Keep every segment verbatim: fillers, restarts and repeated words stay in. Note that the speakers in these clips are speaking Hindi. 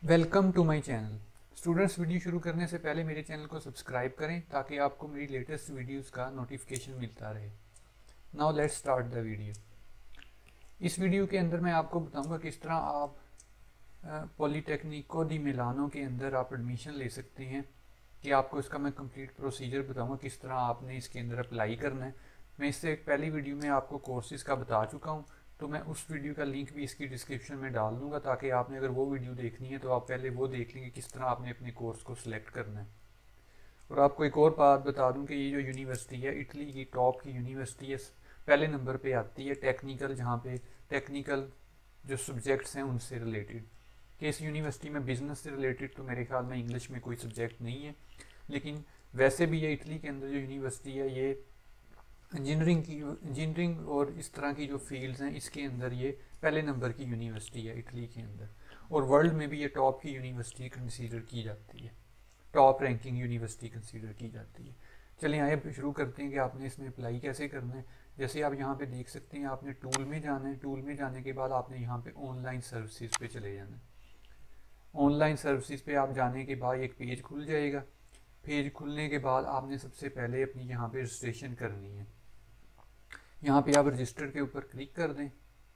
Welcome to my channel. Students, video शुरू करने से पहले मेरे चैनल को सब्सक्राइब करें ताकि आपको मेरी लेटेस्ट वीडियोस का नोटिफिकेशन मिलता रहे। Now let's start the video. इस वीडियो के अंदर मैं आपको बताऊंगा किस तरह आप पॉलीटेक्निको दी मिलानो के अंदर आप एडमिशन ले सकते हैं, कि आपको इसका मैं कंप्लीट प्रोसीजर बताऊंगा किस तरह आपने इसके अंदर अप्लाई करना है। मैं इससे एक पहली वीडियो में आपको कोर्सेज़ का बता चुका हूँ, तो मैं उस वीडियो का लिंक भी इसकी डिस्क्रिप्शन में डाल दूंगा ताकि आपने अगर वो वीडियो देखनी है तो आप पहले वो देख लेंगे किस तरह आपने अपने कोर्स को सिलेक्ट करना है। और आपको एक और बात बता दूं कि ये जो यूनिवर्सिटी है इटली की टॉप की यूनिवर्सिटी है, पहले नंबर पे आती है टेक्निकल, जहाँ पे टेक्निकल जो सब्जेक्ट्स हैं उनसे रिलेटेड। कि इस यूनिवर्सिटी में बिज़नेस से रिलेटेड तो मेरे ख्याल में इंग्लिश में कोई सब्जेक्ट नहीं है, लेकिन वैसे भी ये इटली के अंदर जो यूनिवर्सिटी है ये इंजीनियरिंग की इंजीनियरिंग और इस तरह की जो फील्ड्स हैं इसके अंदर ये पहले नंबर की यूनिवर्सिटी है इटली के अंदर। और वर्ल्ड में भी ये टॉप की यूनिवर्सिटी कंसीडर की जाती है, टॉप रैंकिंग यूनिवर्सिटी कंसीडर की जाती है। चलिए आइए शुरू करते हैं कि आपने इसमें अप्लाई कैसे करना है। जैसे आप यहाँ पे देख सकते हैं, आपने टूल में जाना है। टूल में जाने के बाद आपने यहाँ पे ऑनलाइन सर्विसेज पे चले जाना है। ऑनलाइन सर्विसेज पे आप जाने के बाद एक पेज खुल जाएगा। पेज खुलने के बाद आपने सबसे पहले अपनी यहाँ पे रजिस्ट्रेशन करनी है। यहाँ पे आप रजिस्टर के ऊपर क्लिक कर दें।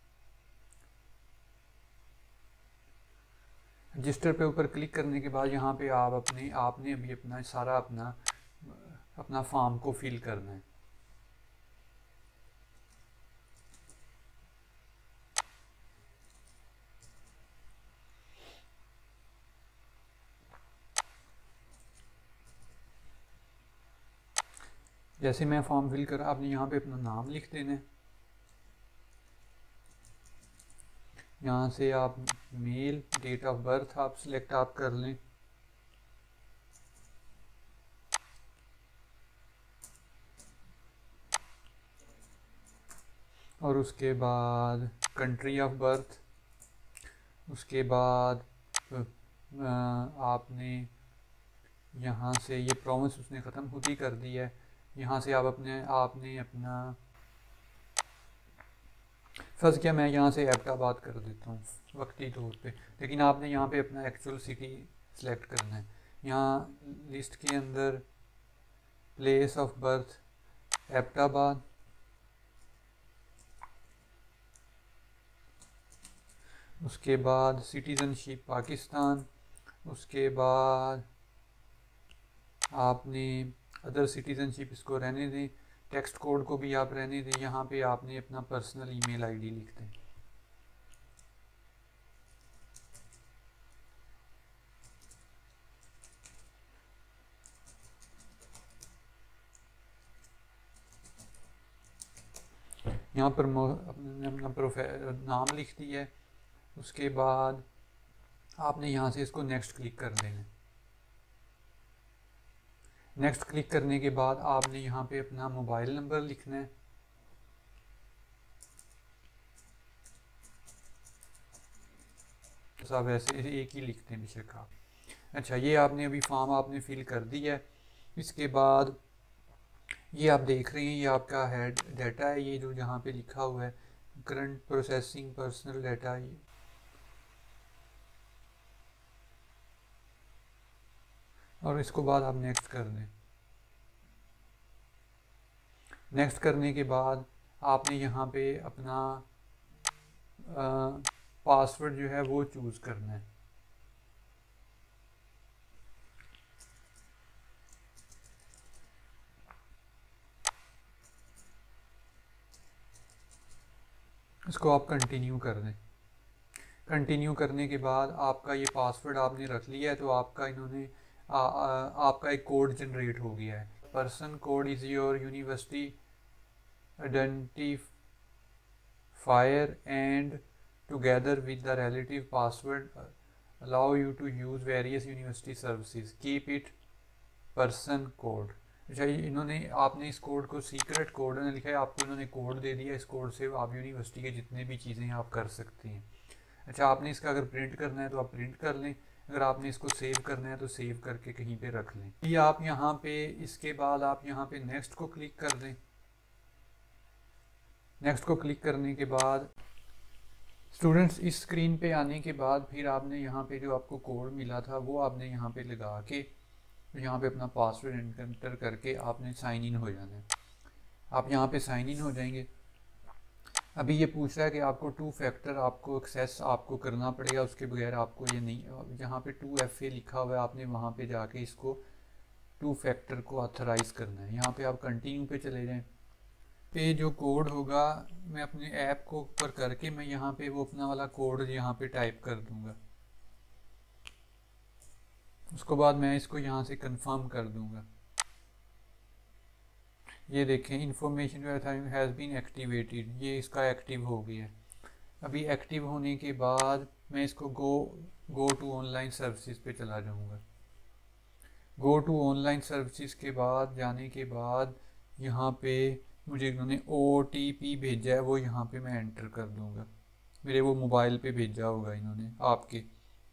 रजिस्टर पे ऊपर क्लिक करने के बाद यहाँ पे आप अपने आपने अभी अपना सारा अपना अपना फॉर्म को फिल करना है। जैसे मैं फॉर्म फिल कर आपने यहाँ पे अपना नाम लिख देना है। यहाँ से आप मेल, डेट ऑफ बर्थ आप सिलेक्ट आप कर लें। और उसके बाद कंट्री ऑफ बर्थ। उसके बाद आपने यहाँ से ये प्रोविंस उसने ख़त्म खुद ही कर दिया है। यहाँ से आप अपने आपने अपना फर्ज क्या मैं यहाँ से एबटाबाद कर देता हूँ वक्ती तौर पे, लेकिन आपने यहाँ पे अपना एक्चुअल सिटी सेलेक्ट करना है। यहाँ लिस्ट के अंदर प्लेस ऑफ बर्थ एबटाबाद, उसके बाद सिटीज़नशिप पाकिस्तान, उसके बाद आपने अदर सिटीज़नशिप इसको रहने दें, टेक्स्ट कोड को भी आप रहने दें। यहाँ पे आपने अपना पर्सनल ईमेल आईडी लिख दें। यहाँ पर अपने अपना प्रोफे नाम लिख दिया है। उसके बाद आपने यहाँ से इसको नेक्स्ट क्लिक कर देना। नेक्स्ट क्लिक करने के बाद आपने यहाँ पे अपना मोबाइल नंबर लिखना है। सब ऐसे एक ही लिखते हैं बेशक आप। अच्छा, ये आपने अभी फॉर्म आपने फिल कर दिया है। इसके बाद ये आप देख रहे हैं ये आपका हेड डाटा है, ये जो यहाँ पे लिखा हुआ है करंट प्रोसेसिंग पर्सनल डाटा। ये और इसको बाद आप नेक्स्ट कर दें। नेक्स्ट करने के बाद आपने यहाँ पे अपना पासवर्ड जो है वो चूज़ करना है। इसको आप कंटिन्यू कर दें। कंटिन्यू करने के बाद आपका ये पासवर्ड आपने रख लिया है, तो आपका इन्होंने आ, आ, आपका एक कोड जनरेट हो गया है। Person code is your university identifier and together with the relative password allow you to use various university services, keep it person code. अच्छा, इन्होंने आपने इस कोड को सीक्रेट कोड ने लिखा है, आपको इन्होंने कोड दे दिया। इस कोड से आप यूनिवर्सिटी के जितने भी चीज़ें हैं आप कर सकते हैं। अच्छा, आपने इसका अगर प्रिंट करना है तो आप प्रिंट कर लें, अगर आपने इसको सेव करना है तो सेव करके कहीं पे रख लें। ये आप यहाँ पे इसके बाद आप यहाँ पे नेक्स्ट को क्लिक कर दें। नेक्स्ट को क्लिक करने के बाद स्टूडेंट्स इस स्क्रीन पे आने के बाद फिर आपने यहाँ पे जो आपको कोड मिला था वो आपने यहाँ पे लगा के यहाँ पे अपना पासवर्ड एंटर करके आपने साइन इन हो जाना है। आप यहाँ पे साइन इन हो जाएंगे। अभी ये पूछ रहा है कि आपको टू फैक्टर आपको एक्सेस आपको करना पड़ेगा, उसके बगैर आपको ये नहीं, यहाँ पे टू एफ ए लिखा हुआ है, आपने वहाँ पे जाके इसको टू फैक्टर को ऑथराइज़ करना है। यहाँ पे आप कंटिन्यू पे चले जाएं। पे जो कोड होगा मैं अपने ऐप को ऊपर करके मैं यहाँ पे वो अपना वाला कोड यहाँ पे टाइप कर दूँगा। उसके बाद मैं इसको यहाँ से कंफर्म कर दूँगा। ये देखें इंफॉर्मेशन हैज़ बीन एक्टिवेटेड, ये इसका एक्टिव हो गया है। अभी एक्टिव होने के बाद मैं इसको go go to online services पे चला जाऊँगा। गो टू ऑनलाइन सर्विसेज के बाद जाने के बाद यहाँ पे मुझे इन्होंने ओ टी पी भेजा है, वो यहाँ पे मैं एंटर कर दूँगा। मेरे वो मोबाइल पे भेजा होगा इन्होंने आपके।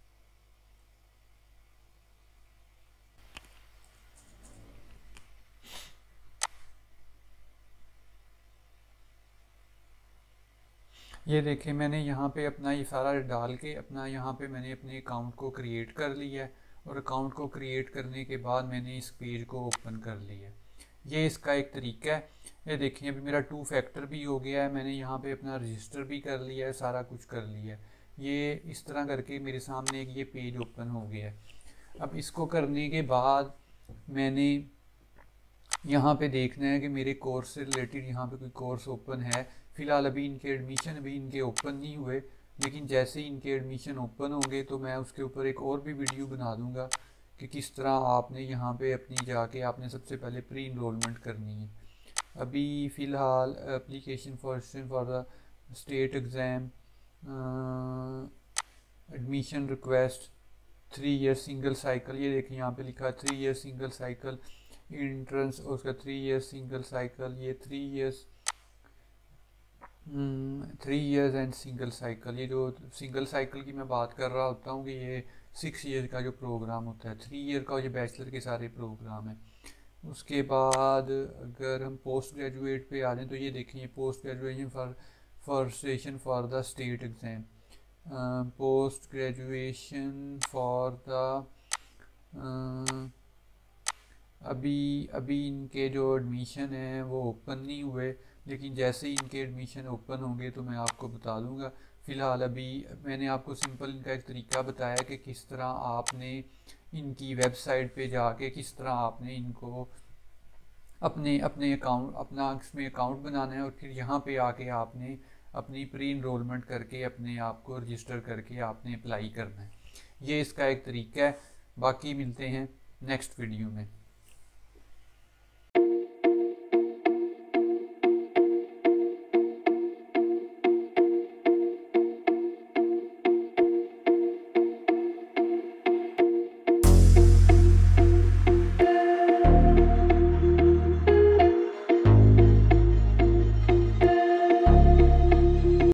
ये देखें मैंने यहाँ पे अपना ये सारा डाल के अपना यहाँ पे मैंने अपने अकाउंट को क्रिएट कर लिया है, और अकाउंट को क्रिएट करने के बाद मैंने इस पेज को ओपन कर लिया है। ये इसका एक तरीका है। ये देखिए अभी मेरा टू फैक्टर भी हो गया है, मैंने यहाँ पे अपना रजिस्टर भी कर लिया है, सारा कुछ कर लिया है। ये इस तरह करके मेरे सामने एक ये पेज ओपन हो गया है। अब इसको करने के बाद मैंने यहाँ पे देखना है कि मेरे कोर्स से रिलेटेड यहाँ पे कोई कोर्स ओपन है। फ़िलहाल अभी इनके एडमिशन अभी इनके ओपन नहीं हुए, लेकिन जैसे ही इनके एडमिशन ओपन होंगे तो मैं उसके ऊपर एक और भी वीडियो बना दूँगा कि किस तरह आपने यहाँ पे अपनी जाके आपने सबसे पहले प्री इनरोलमेंट करनी है। अभी फ़िलहाल application for for the state exam admission request three year single cycle, ये देखिए यहाँ पे लिखा three year single cycle entrance, उसका थ्री ईयर सिंगल साइकिल, ये three years three years and single cycle. ये जो सिंगल साइकिल की मैं बात कर रहा होता हूँ कि ये सिक्स ईयर का जो प्रोग्राम होता है, थ्री ईयर का ये बैचलर के सारे प्रोग्राम है। उसके बाद अगर हम पोस्ट ग्रेजुएट पे आ जाएँ तो ये देखें ये post graduation for for station for the state exam, post graduation for the अभी अभी इनके जो एडमिशन है वो ओपन नहीं हुए, लेकिन जैसे ही इनके एडमिशन ओपन होंगे तो मैं आपको बता दूंगा। फ़िलहाल अभी मैंने आपको सिंपल इनका एक तरीका बताया कि किस तरह आपने इनकी वेबसाइट पे जाके किस तरह आपने इनको अपने अपने अकाउंट अपना इसमें अकाउंट बनाना है, और फिर यहाँ पे आके आपने अपनी प्री इनरोलमेंट करके अपने आप को रजिस्टर करके आपने अप्लाई करना है। ये इसका एक तरीका है। बाकी मिलते हैं नेक्स्ट वीडियो में।